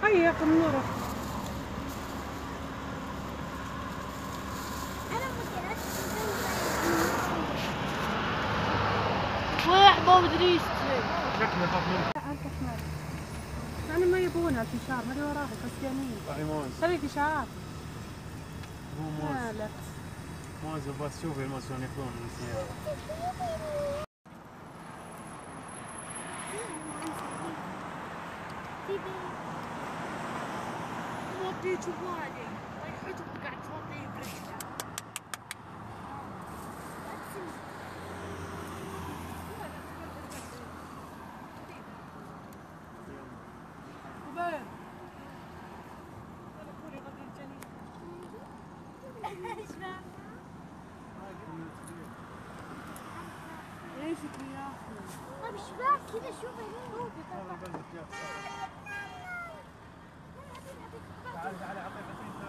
هيا خلينا نروح. وين ما بدري شكله يخاف منك. لا انت احمر. انا ما يبغونها الفشار، ما وراها كريستيانيين. صحي موز. خلي فشار. هو موز. لا موز بس شوفي الموز شلون يكون من السيارة. توديه جوالي ويحطك قاعد توديه برجله. ايش يا اخي؟ طيب ايش باك كذا شوف هنا. تعال تعال اعطيك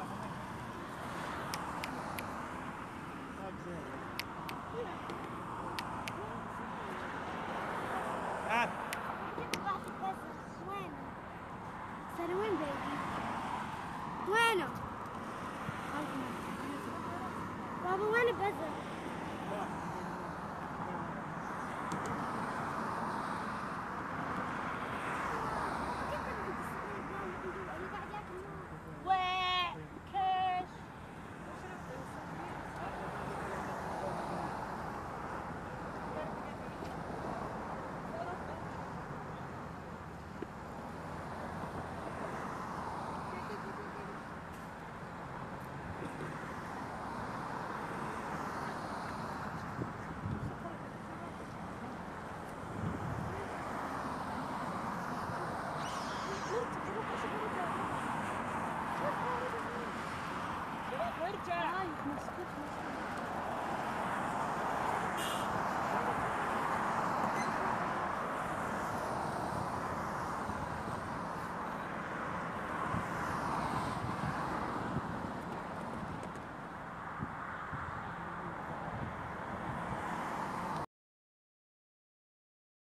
تعال. وينه؟ صار وين بيبي؟ وينه؟ بابا وين البزر؟